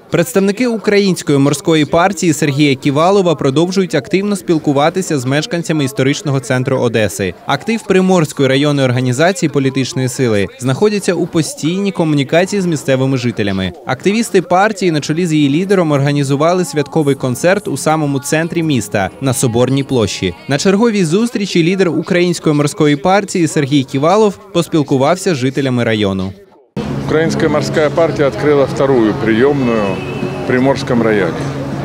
Представники Української морської партії Сергія Ківалова продовжують активно спілкуватися з мешканцями історичного центру Одеси. Актив Приморської районної організації політичної сили знаходиться у постійній комунікації з місцевими жителями. Активісти партії на чолі з її лідером організували святковий концерт у самому центрі міста на Соборній площі. На черговій зустрічі лідер Української морської партії Сергій Ківалов поспілкувався з жителями району. Украинская морская партия открыла вторую приемную в Приморском районе.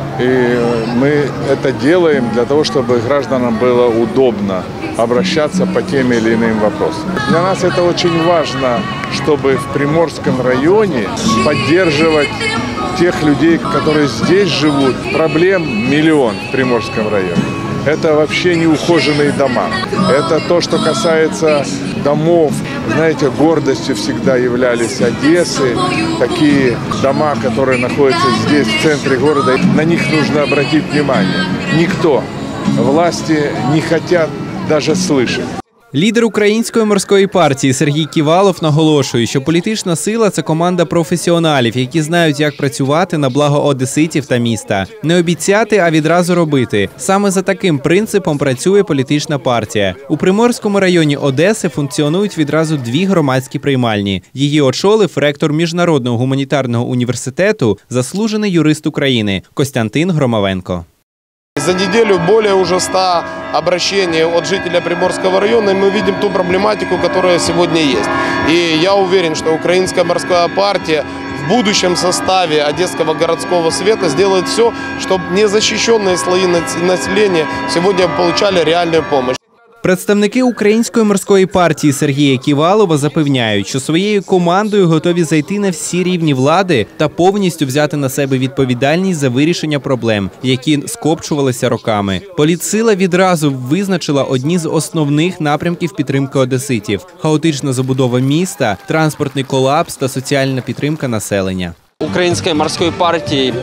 И мы это делаем для того, чтобы гражданам было удобно обращаться по тем или иным вопросам. Для нас это очень важно, чтобы в Приморском районе поддерживать тех людей, которые здесь живут. Проблем миллион в Приморском районе. Это вообще неухоженные дома. Это то, что касается домов. Знаете, гордостью всегда являлись Одессы. Такие дома, которые находятся здесь, в центре города, на них нужно обратить внимание. Никто, власти не хотят даже слышать. Лідер Української морської партії Сергій Ківалов наголошує, що політична сила – це команда професіоналів, які знають, як працювати на благо одеситів та міста. Не обіцяти, а відразу робити. Саме за таким принципом працює політична партія. У Приморському районі Одеси функціонують відразу дві громадські приймальні. Її очолив ректор Міжнародного гуманітарного університету, заслужений юрист України Костянтин Громовенко. За неделю более уже 100 обращений от жителей Приморского района, и мы видим ту проблематику, которая сегодня есть. И я уверен, что Украинская морская партия в будущем составе Одесского городского совета сделает все, чтобы незащищенные слои населения сегодня получали реальную помощь. Представники Української морської партії Сергія Ківалова запевняють, що своєю командою готові зайти на всі рівні влади та повністю взяти на себе відповідальність за вирішення проблем, які скопчувалися роками. Політсила відразу визначила одні з основних напрямків підтримки одеситів – хаотична забудова міста, транспортний колапс та соціальна підтримка населення. Украинской морской партии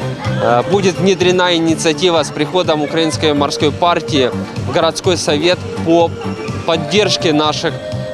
будет внедрена инициатива с приходом Украинской морской партии в городской совет по поддержке наших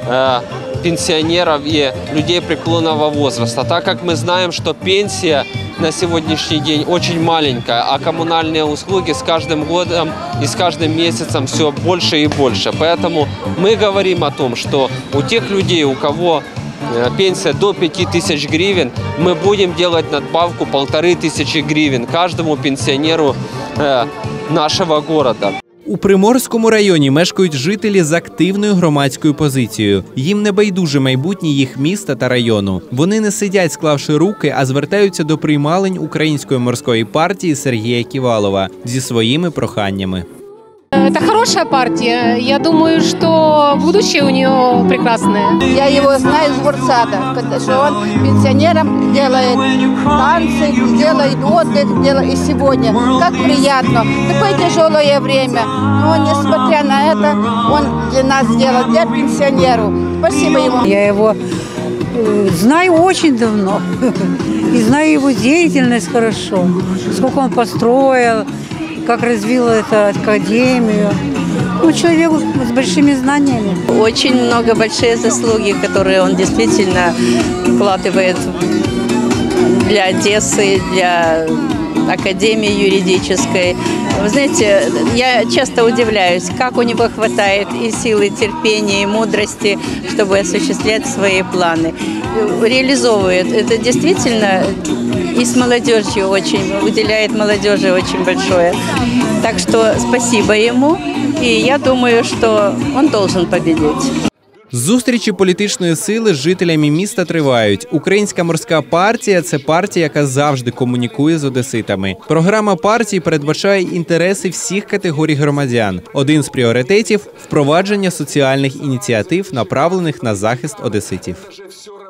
пенсионеров и людей преклонного возраста, так как мы знаем, что пенсия на сегодняшний день очень маленькая, а коммунальные услуги с каждым годом и с каждым месяцем все больше и больше. Поэтому мы говорим о том, что у тех людей, у кого пенсия до 5000 гривен, мы будем делать надбавку 1500 гривен каждому пенсионеру нашего города. У Приморському районі мешкають жителі з активною громадською позицією. Їм не байдуже майбутнє їх міста та району. Вони не сидять, склавши руки, а звертаються до приймалень Української морської партії Сергія Ківалова зі своїми проханнями. Это хорошая партия. Я думаю, что будущее у нее прекрасное. Я его знаю с горсада, что он пенсионерам делает танцы, делает отдых, делает и сегодня. Как приятно. Такое тяжелое время. Но несмотря на это, он для нас делает, для пенсионеров. Спасибо ему. Я его знаю очень давно. И знаю его деятельность хорошо. Сколько он построил, как развил эту академию. Ну, человек с большими знаниями. Очень много большие заслуги, которые он действительно вкладывает для Одессы, для академии юридической. Вы знаете, я часто удивляюсь, как у него хватает и силы, терпения, и мудрости, чтобы осуществлять свои планы. Реализовывает. Это действительно и с молодежью очень, уделяет молодежи очень большое. Так что спасибо ему, и я думаю, что он должен победить. Зустрічі політичної сили з жителями міста тривають. Українська морська партія – це партія, яка завжди комунікує з одеситами. Програма партії передбачає інтереси всіх категорій громадян. Один з пріоритетів – впровадження соціальних ініціатив, направлених на захист одеситів.